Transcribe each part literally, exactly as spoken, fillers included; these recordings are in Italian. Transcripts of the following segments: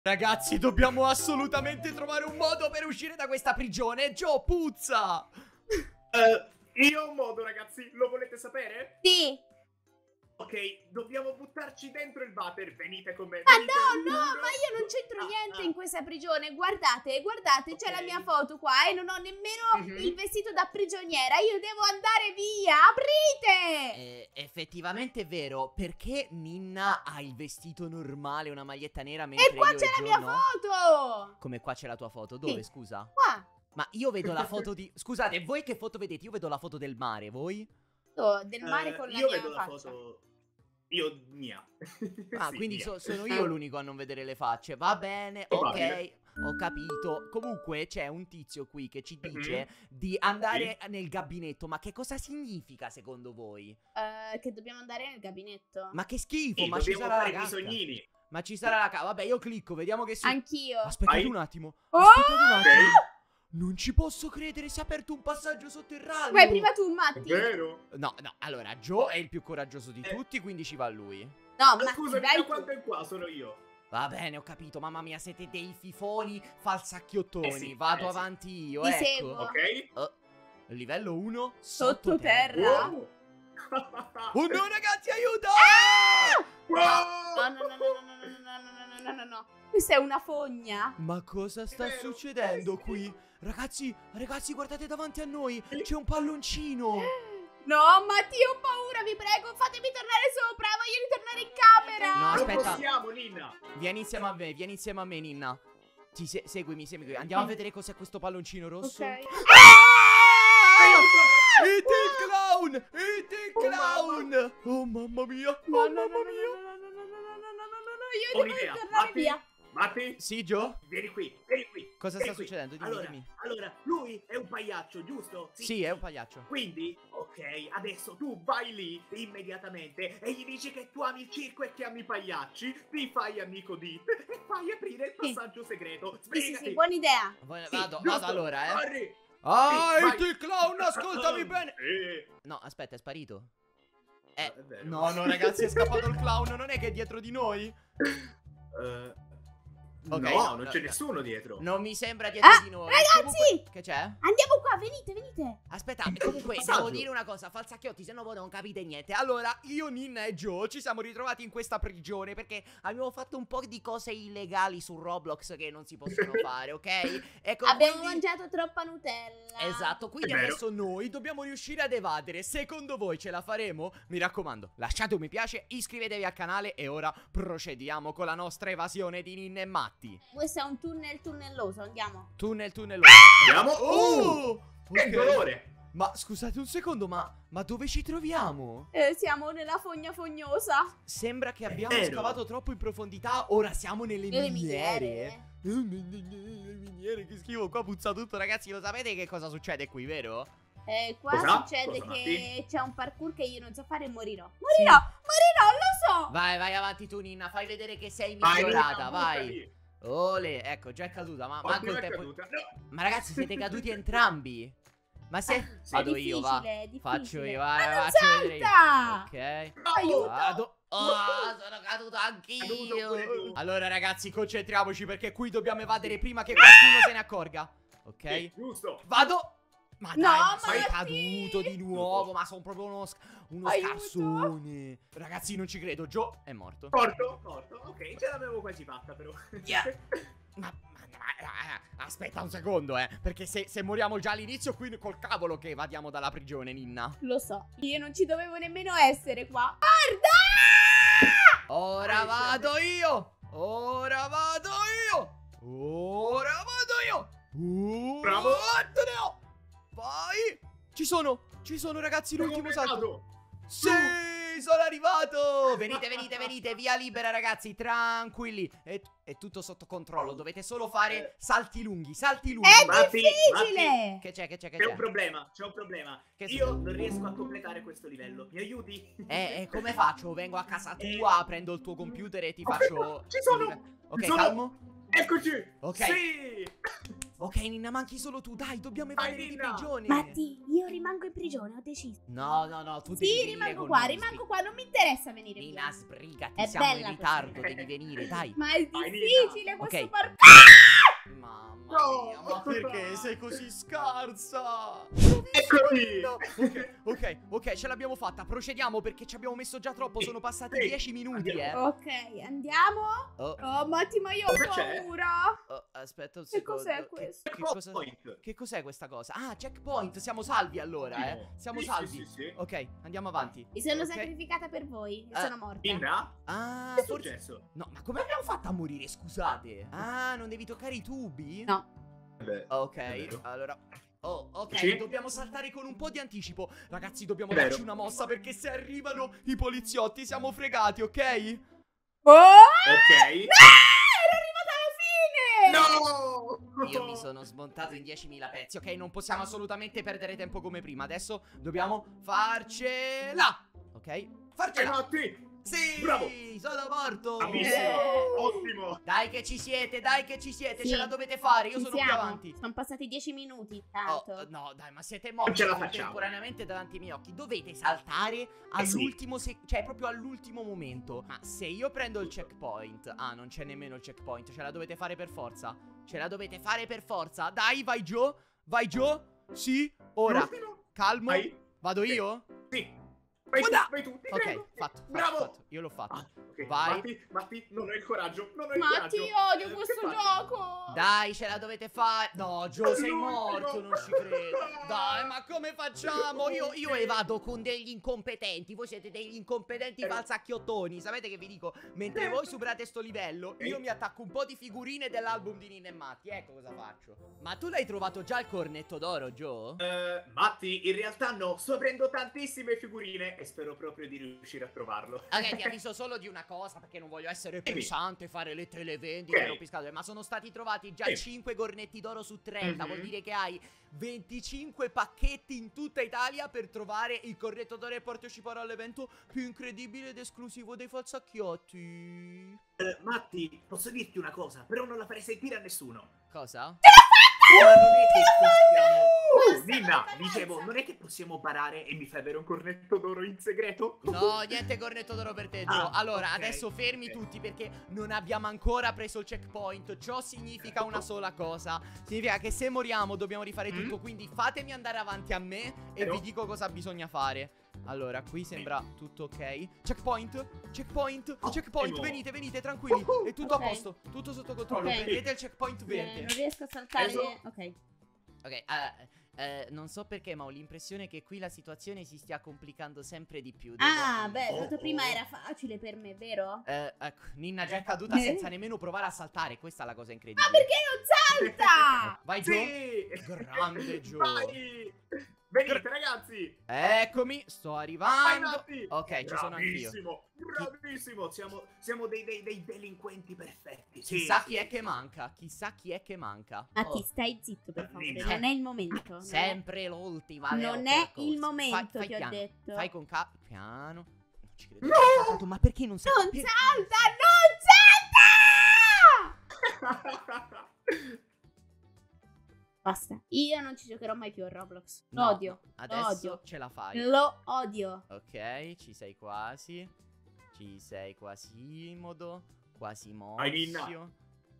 Ragazzi, dobbiamo assolutamente trovare un modo per uscire da questa prigione. Joe, puzza! Uh, io ho un modo, ragazzi. Lo volete sapere? Sì. Ok, dobbiamo buttarci dentro il water. Venite con me. Ma venite, no, no, uno. ma io non c'entro Ah, niente ah. in questa prigione. Guardate, guardate, c'è Ok. la mia foto qua e non ho nemmeno Mhm. il vestito da prigioniera. Io devo andare via. Aprite! Eh, effettivamente è vero. Perché Ninna ha il vestito normale, una maglietta nera, mentre E qua io c'è e la Joe mia no? foto. Come qua c'è la tua foto? Dove, Sì. scusa? Qua. Ma io vedo la foto di... Scusate, voi che foto vedete? Io vedo la foto del mare, voi? Oh, del mare Eh, con la io mia vedo la faccia. foto. Io mia. Ah, Sì, quindi mia. so- sono io l'unico a non vedere le facce. Va bene, ok, Probabile. ho capito. Comunque c'è un tizio qui che ci Mhm. dice di andare nel gabinetto. Ma che cosa significa secondo voi? Eh, che dobbiamo andare nel gabinetto. Ma che schifo, Sì, ma ci dobbiamo sarà fare la i cacca. bisognini. Ma ci sarà la cacca. Vabbè, io clicco, vediamo che si... Anch'io. Aspettate Vai. un attimo. Oh! Aspettate un attimo. Ok. Non ci posso credere, si è aperto un passaggio sotterraneo. Vai prima tu, È Matti. vero? No, no, allora, Joe è il più coraggioso di Eh. tutti, quindi ci va lui. No, Ma Matti, scusami, vai da tu. quanto è qua sono io? Va bene, ho capito, mamma mia, siete dei fifoni falsacchiottoni. Eh sì, Vado eh sì. avanti io, Ti ecco. seguo. Ok? Oh, livello uno, Sottoterra. Wow. Oh no, ragazzi, aiuto! Wow. No, no, no, no, no, no, no, no, no, no, no, no, no. Questa è una fogna. Ma cosa sta vero, succedendo eh sì. qui? Ragazzi, ragazzi, guardate davanti a noi. C'è un palloncino. No, Matti, ho paura, vi prego, fatemi tornare sopra, voglio ritornare in camera. No, Non aspetta. possiamo, Ninna. Vieni insieme a me, vieni insieme a me, Ninna. Ti se- seguimi, seguimi. Andiamo a vedere cos'è questo palloncino rosso. Ok. It il clown! It il Oh, clown! Oh mamma mia! No, Oh no, no, mamma no, mia! no, no, no, no, no, no, no, no, no, io Ho devo un'idea. ritornare Matti, via. Matti, Sì, Joe? vieni qui, vieni qui. Cosa vieni sta qui. succedendo? Dimmi, allora, dimmi. allora, lui è un pagliaccio, giusto? Sì, è un pagliaccio. Quindi, ok, adesso tu vai lì immediatamente e gli dici che tu ami il circo e che ami i pagliacci, ti fai amico di e fai aprire il Sì. passaggio segreto. Sì, sì, Sbrigati. sì, buona idea. Vai- Sì, Vado, giusto. vado allora, eh. Corri. Ah, Sì, It vai. il clown, ascoltami bene. Eh, No, aspetta, è sparito. Eh, è vero. no, no, ragazzi, è scappato il clown. Non è che è dietro di noi? Eh, Ok, no, no, non no, c'è no. nessuno dietro. Non mi sembra dietro Ah, di noi. ragazzi! Comunque- Che c'è? Andiamo qua, venite, venite. Aspetta, comunque Passaggio. devo dire una cosa, falsacchiotti, se no voi non capite niente. Allora, io, Ninna e Joe ci siamo ritrovati in questa prigione perché abbiamo fatto un po' di cose illegali su Roblox che non si possono fare, ok? Ecco, Abbiamo quindi... mangiato troppa Nutella. Esatto, quindi È vero. adesso noi dobbiamo riuscire ad evadere. Secondo voi ce la faremo? Mi raccomando, lasciate un mi piace, iscrivetevi al canale e ora procediamo con la nostra evasione di Ninna e Matti. Questo è un tunnel tunnelloso, andiamo. Tunnel, tunneloso. Andiamo. Oh! Che Ok. dolore. Ma scusate un secondo, ma, ma dove ci troviamo? Eh, siamo nella fogna fognosa. Sembra che abbiamo Vero. scavato troppo in profondità. Ora siamo nelle Nelle miniere. miniere. Le miniere, che schifo. Qua puzza tutto, ragazzi. Lo sapete che cosa succede qui, vero? Eh, qua Cosa? succede Cosa, che c'è un parkour che io non so fare e morirò. Sì. Morirò, morirò, lo so. Vai, vai avanti tu, Ninna. Fai vedere che sei Vai, migliorata. Ninna, vai. buttati. Ole, ecco, già è caduta. Ma manco Ottima il tempo. caduta. No. Ma ragazzi, siete caduti entrambi. Ma se. Sì. Vado È io, va. difficile, è difficile. Faccio io, vai, Ma non faccio vedere io. salta! Ok. Aiuto! Vado. Oh, sono caduto Caduto anch'io. pure tu. Allora, ragazzi, concentriamoci perché qui dobbiamo evadere prima che qualcuno se ne accorga. Ok? Sì, giusto. Vado. Ma No, dai, ma sei Matti! caduto di nuovo. Ma sono proprio uno, sc- uno Aiuto! scarsone. Ragazzi, non ci credo. Joe è morto. Morto, morto. Ok, ce l'avevo quasi fatta però. Yeah. Ma, ma- ma- aspetta un secondo, eh. Perché se, se moriamo già all'inizio, qui col cavolo che evadiamo dalla prigione, Ninna. Lo so, io non ci dovevo nemmeno essere qua. Ora Vai, vado io. Ora vado io. Ora vado io. Uh, Bravo. Antonio. Vai. Ci sono. Ci sono, ragazzi, l'ultimo salto. Sì, sono arrivato. Venite, venite, venite. Via libera, ragazzi. Tranquilli. È, è tutto sotto controllo. Dovete solo fare salti lunghi. Salti lunghi. È Matti, difficile! Che c'è, che c'è, che C'è un c'è? problema, c'è un problema. Che Io succede? non riesco a completare questo livello. Mi aiuti? Eh, eh, come faccio? Vengo a casa Eh. tua, prendo il tuo computer e ti Aspetta, faccio... ci sono! Ok, Ci sono! calmo. Eccoci! Ok. Sì! Ok, Ninna, manchi solo tu. Dai, dobbiamo Vai, evadere di Ninna. prigione. Matti, io rimango in prigione, ho deciso. No, no, no, tu devi Sì, venire rimango con qua, noi, rimango sbri- qua, non mi interessa venire Nina, via. sbrigati, È siamo in bella ritardo, questa. devi venire, dai. Ma è Vai, difficile Nina. questo Ok. parkour. Mamma No. mia, ma perché sei così scarsa? Eccoli. Ok, ok, ok, ce l'abbiamo fatta. Procediamo perché ci abbiamo messo già troppo. Sono passati Sì, dieci minuti, eh. andiamo. Ok, andiamo. Oh, Oh, Matti, ma io ho Cosa c'è? paura. oh, aspetta un Che secondo. cos'è questo? Che, che cosa, Checkpoint. che cos'è questa cosa? Ah, checkpoint. Siamo salvi allora, eh. Siamo Sì, salvi. sì, sì, sì. Ok, andiamo avanti. Mi sono Ok. sacrificata per voi e Ah, sono morta. Ninna? Ah, Che è forse. successo? No, ma come abbiamo fatto a morire? Scusate. Ah, non devi toccare i tubi? No. Beh, Ok, è vero. allora. Oh, ok, Sì. dobbiamo saltare con un po' di anticipo. Ragazzi, dobbiamo È vero. darci una mossa perché se arrivano i poliziotti siamo fregati, ok? Oh! Ok. Ero arrivata alla fine! No! Io mi sono smontato in diecimila pezzi, ok? Non possiamo assolutamente perdere tempo come prima. Adesso dobbiamo farcela. Ok? E Farcela. Matti! Sì, Bravo. sono morto. Bravissimo! Eh. Ottimo! Dai che ci siete, dai che ci siete, Sì. ce la dovete fare, io Ci sono più siamo. avanti. Sono passati dieci minuti, Oh, tanto. no, dai, ma siete morti ce la facciamo. contemporaneamente davanti ai miei occhi. Dovete saltare all'ultimo, se- cioè proprio all'ultimo momento. Ma se io prendo il checkpoint, ah, non c'è nemmeno il checkpoint, ce la dovete fare per forza. Ce la dovete fare per forza. Dai, vai Joe, vai Joe. Sì, ora, L'ultimo? calmo. Vai. Vado io? Sì. Vai tu, Guarda. vai tu, ti Ok, prego. fatto, fatto, Bravo! fatto. Io l'ho fatto. Ah, ok. Vai. Matti, Matti, non ho il coraggio, non ho il Matti, coraggio. io odio Eh, questo che faccio? gioco. Dai, ce la dovete fare. No, Joe, sei L'ultimo. morto, non ci credo. Dai, ma come facciamo? Io, io evado con degli incompetenti. Voi siete degli incompetenti Eh. falsacchiottoni. Sapete che vi dico? Mentre voi superate sto livello, io mi attacco un po' di figurine dell'album di Ninna e Matti. Ecco cosa faccio. Ma tu l'hai trovato già il cornetto d'oro, Joe? Eh, Matti, in realtà no, sto aprendo tantissime figurine e spero proprio di riuscire a trovarlo. Ok, ti avviso solo di una cosa perché non voglio essere Dimmi. pesante, fare le televendite, Ok. rompiscatole, ma sono stati trovati già Sì. cinque cornetti d'oro su trenta, Mhm. vuol dire che hai venticinque pacchetti in tutta Italia per trovare il cornetto d'oro e partecipare all'evento più incredibile ed esclusivo dei falsacchiotti. Eh, Matti, posso dirti una cosa, però non la farei sentire a nessuno. Cosa? Ma non è che possiamo... Oh, Basta, Ninna, basta, dicevo, basta. non è che possiamo barare e mi fai avere un cornetto d'oro in segreto? No, niente cornetto d'oro per te, Joe. Ah, allora, ok, adesso fermi ok. tutti perché non abbiamo ancora preso il checkpoint. Ciò significa una sola cosa. Significa che se moriamo dobbiamo rifare Mm? tutto. Quindi fatemi andare avanti a me e Però- vi dico cosa bisogna fare. Allora, qui sembra tutto ok. Checkpoint, checkpoint, Ottimo. checkpoint. Venite, venite, tranquilli. Uh-huh. È tutto Ok. a posto, tutto sotto controllo. Ok. Prendete il checkpoint Eh, verde. non riesco a saltare. Preso. Ok. Ok, eh, eh, non so perché, ma ho l'impressione che qui la situazione si stia complicando sempre di più. Devo- Ah, beh, Oh, l'altro prima oh. era facile per me, vero? Eh, ecco, Ninna già è caduta Eh? senza nemmeno provare a saltare. Questa è la cosa incredibile. Ah, perché non salta? Vai, Joe. Sì! Grande Joe. Vai! Venite, ragazzi! Eccomi, sto Vai, arrivando. Matti! Ok, ci sono anch'io. Bravissimo, bravissimo! Siamo, siamo dei, dei, dei delinquenti perfetti. Sì, Chissà sì, chi è sì. che manca. Chissà chi è che manca. Matti, Oh, stai zitto, per favore. Nina. Non è il momento. non è- sempre l'ultima. le ho Non è percorse. il momento, Fai- fai ti ho piano, detto. Fai con ca... Piano. Non ci credo. No! che hai saltato, ma perché non salta? Non Perché? salta, non salta! Basta, io non ci giocherò mai più a Roblox. Lo No, odio. no, Adesso odio. ce la fai. Lo odio. Ok, ci sei quasi. Ci sei Quasimodo. Vai, Ninna. Quasimozio.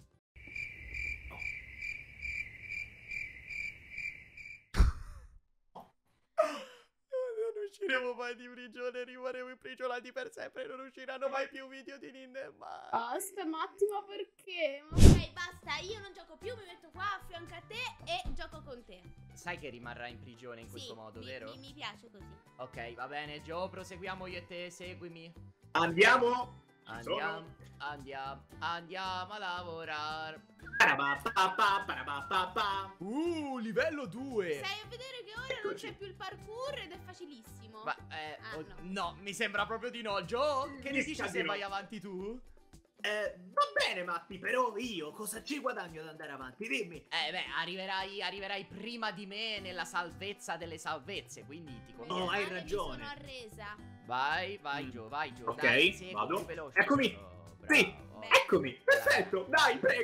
Non usciremo mai di prigione, rimarremo imprigionati per sempre. Non usciranno mai più video di Ninna e Matti. Basta, Matti, ma perché? Ma- Ok, basta, io non gioco più, mi metto qua a fianco a te e gioco con te. Sai che rimarrai in prigione in Sì, questo modo, mi, vero? Mi, mi piace così. Ok, va bene, Joe, proseguiamo io e te, seguimi. Andiamo! Andiamo, andiamo, andiamo a lavorare. Parabapapa, parabapapa. Uh, livello due. Stai a vedere che ora non Eccoci. c'è più il parkour ed è facilissimo. Ma, eh, Ah, oh, no. no, mi sembra proprio di no. Joe, che ne Mi dici sa se di no. vai avanti tu? Eh, va bene, Matti, però io cosa ci guadagno ad andare avanti? Dimmi. Eh, beh, arriverai, arriverai prima di me nella salvezza delle salvezze, quindi ti conviene. Oh, hai Guarda, ragione. Mi sono arresa. Vai, vai, Mm. Joe, vai, Joe. Ok, dai, segui vado. più veloce. Eccomi. Oh, Sì, bravo. eccomi. Perfetto. Dai, prego, fai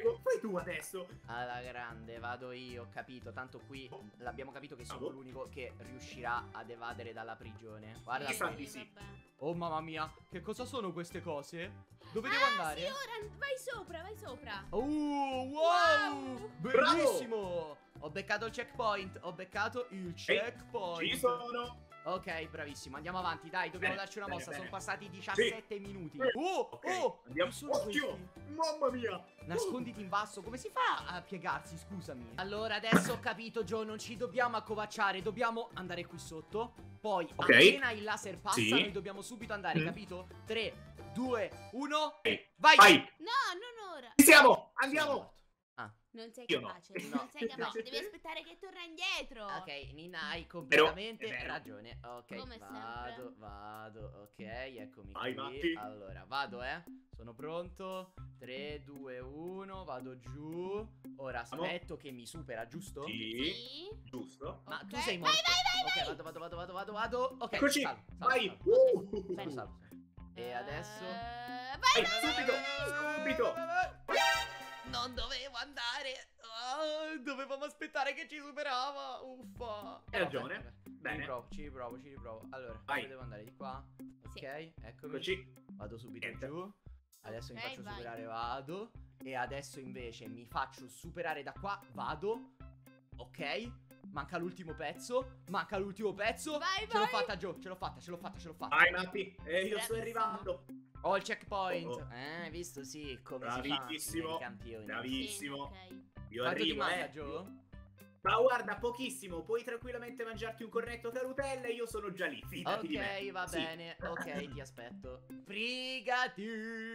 tu adesso. Alla grande, vado io, ho capito. Tanto qui l'abbiamo capito che sono Bravo. l'unico che riuscirà ad evadere dalla prigione. Guarda Mi sa qui. di sì. vabbè. Oh mamma mia, che cosa sono queste cose? Dove devo Ah, andare? sì, ora vai sopra, vai sopra. Oh, wow! Wow! Bellissimo! Ho beccato il checkpoint, ho beccato il checkpoint. Ci sono. Ok, bravissimo, andiamo avanti, dai, dobbiamo Bene, darci una bene, mossa, bene. sono passati diciassette minuti. Sì. Oh, Ok, oh, andiamo. chi sono Occhio! questi? Mamma mia! Nasconditi in basso, come si fa a piegarsi, scusami? Allora, adesso ho capito, Joe, non ci dobbiamo accovacciare, dobbiamo andare qui sotto. Poi, Ok. appena il laser passa, Sì. noi dobbiamo subito andare, Mm. capito? tre, due, uno, Ok, vai! vai! No, non ora. Ci siamo! Sono Andiamo! morto. Ah, Non sei Io no. capace, No. non sei capace, devi aspettare che torna indietro. ok, Nina, hai completamente è vero. ragione. Ok, Come vado, sempre. vado, ok, eccomi Vai, qui. Matti. Allora, vado, eh. Sono pronto. tre, due, uno, vado giù. Ora aspetto che mi supera, giusto? Sì, Sì. giusto. Ma Ok. tu sei Vai, morto. vai, vai, Ok, vado, vado, vado, vado, vado, vado. Ok, Eccoci! salvo, salvo, Vai! salvo. Uh! Salvo, Vai. salvo. E adesso... Eh, vai, Vai, subito! Subito! Non dovevo andare. Ah, dovevamo aspettare che ci superava. Uffa. Hai ragione. Vabbè, vabbè. Ci Bene. riprovo, ci riprovo, ci riprovo. Allora, Vai. dove devo andare? Di qua. Sì. Ok, eccomi. Eccoci. Vado subito Niente. giù. Adesso mi Ok, faccio vai. superare, vado. E adesso invece mi faccio superare da qua, vado. Ok. Manca l'ultimo pezzo. Manca l'ultimo pezzo. Vai, Ce l'ho vai. fatta, Joe. Ce l'ho fatta, ce l'ho fatta, ce l'ho fatta. Vai, Matti! E io sto Bravissimo. arrivando! Ho il checkpoint. Oh, oh. Eh, hai visto? Sì, come Bravissimo. si fa. I campioni. Bravi- Sì, Bravissimo. ok. Io Quanto ti arrivo, manca, eh! Joe? Ma guarda, pochissimo, puoi tranquillamente mangiarti un cornetto carutella e io sono già lì, fidati di me. Ok, va Sì. bene. Ok, ti aspetto. Frigati.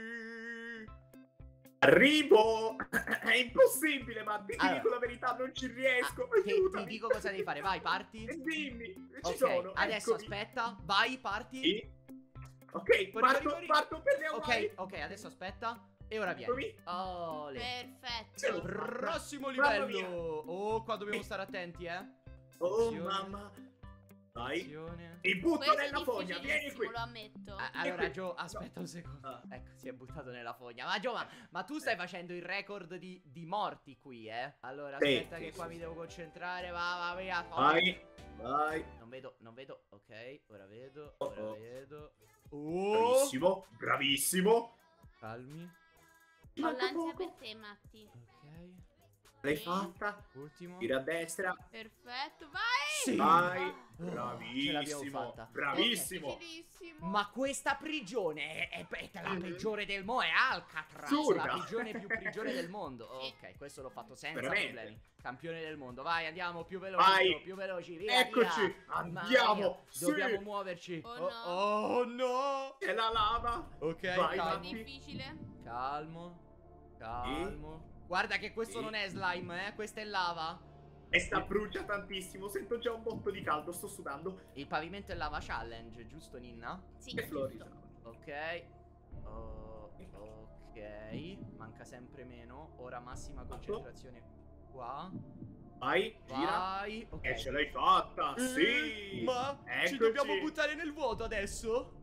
Arrivo! È impossibile, ma ti Allora. dico la verità, non ci riesco. Ah, ti, ti Aiutami. dico cosa devi fare. Vai, parti. E dimmi, ci Ok, sono. adesso eccomi. aspetta. Vai, parti. Sì. Ok, Corri, parto, corri, corri. parto per le Hawaii. Ok, ok, adesso aspetta. E ora vieni. Eccomi. Ole. Ce l'ho Perfetto. fatta. Prossimo Mamma livello. Oh, qua dobbiamo stare attenti, eh. Oh, Attenzione. mamma. Vai. Attenzione. Ti butto Questo è nella fogna, vieni qui. difficilissimo, lo ammetto. Ah, allora, Joe, aspetta un secondo. Ah. Ecco, si è buttato nella fogna. Ma Joe, ma, ma tu stai facendo il record di, di morti qui, eh? Allora, Sì, aspetta sì, che sì, qua sì. mi devo concentrare. Va, va, via. Vai, vai. Non vedo, non vedo. Ok, ora vedo, Oh, ora oh. vedo. Oh! Bravissimo, bravissimo. Calmi. Ho Manca l'ansia poco. per te, Matti. Ok. L'hai Sì. fatta. Ultimo. Tira a destra. Perfetto, vai. Sì. Vai. Oh, ce l'abbiamo Bravissimo. fatta. Bravissimo. Difficilissimo. Ma questa prigione è, è- è la Mhm. peggiore del mondo. È Alcatraz, Assurda. la prigione più prigione del mondo. Sì. Ok, questo l'ho fatto senza Veramente. problemi. Campione del mondo. Vai, andiamo più veloci, Vai. Joe, più veloci. Via, Eccoci. via. Andiamo. Mamma mia, Sì. Dobbiamo muoverci. Oh, Oh, no. oh, no. C'è la lava. Ok, Vai, È calmo. Matti. difficile. Calmo. Calmo. Guarda che questo Sì. non è slime, eh. Questa è lava. E sta brucia tantissimo. Sento già un botto di caldo. Sto sudando. Il pavimento è lava challenge, giusto, Ninna? Sì, E Florida. giusto. Ok. Oh, ok. Manca sempre meno. Ora massima concentrazione qua. Vai, gira. Vai. Ok. E ce l'hai fatta. Eh, Sì. Ma ci Eccoci. dobbiamo buttare nel vuoto adesso?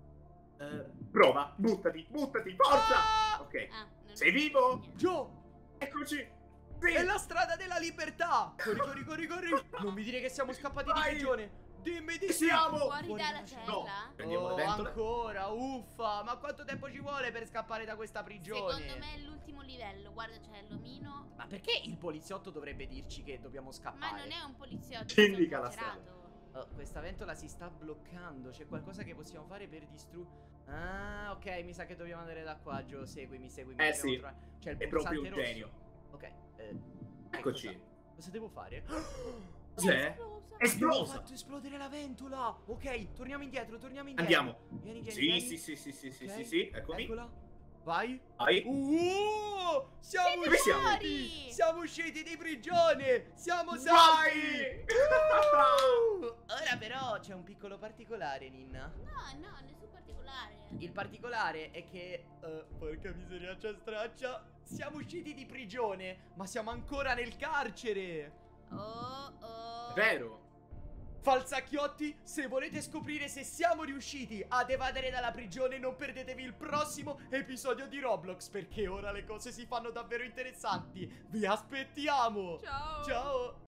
Eh, prova. Buttati. Buttati. Forza. Ah! Ok. Ah, non Sei vivo? niente. Joe, Eccoci. Sì. è la strada della libertà. Corri, corri, corri, corri. Non mi dire che siamo scappati Vai. di prigione. Dimmi di Ci sì. siamo. Fuori Fuori dalla dalla cella. cella? Prendiamo le Oh, ventole. ancora, uffa. Ma quanto tempo ci vuole per scappare da questa prigione? Secondo me è l'ultimo livello. Guarda, c'è l'omino. Ma perché il poliziotto dovrebbe dirci che dobbiamo scappare? Ma non è un poliziotto, Ci è indica un la carcerato. Oh, questa ventola si sta bloccando. C'è qualcosa che possiamo fare per distruggere. Ah, ok, mi sa che dobbiamo andare da qua, Gio. Seguimi, seguimi. Eh, dobbiamo sì. trovare- C'è il È pulsante proprio un rosso. genio. Ok, eh, Eccoci. Cosa, cosa devo fare? Cos'è? Esplosa. Abbiamo Esplosa. fatto esplodere la ventola. Ok, torniamo indietro, torniamo indietro. Andiamo. Vieni, vieni, Sì, vieni. sì, sì, sì, sì, sì, Ok, sì, sì. Eccomi. Eccola. Vai. Vai. Uh, siamo Dove siamo? usciti. Siamo usciti di prigione. Siamo salvi. Vai. Uh, ora però c'è un piccolo particolare, Ninna. No, no, nessun particolare. Il particolare è che, eh, porca miseria, c'è straccia. Siamo usciti di prigione, ma siamo ancora nel carcere. Oh, oh. Vero. Falsacchiotti, se volete scoprire se siamo riusciti ad evadere dalla prigione, non perdetevi il prossimo episodio di Roblox, perché ora le cose si fanno davvero interessanti. Vi aspettiamo. Ciao. Ciao.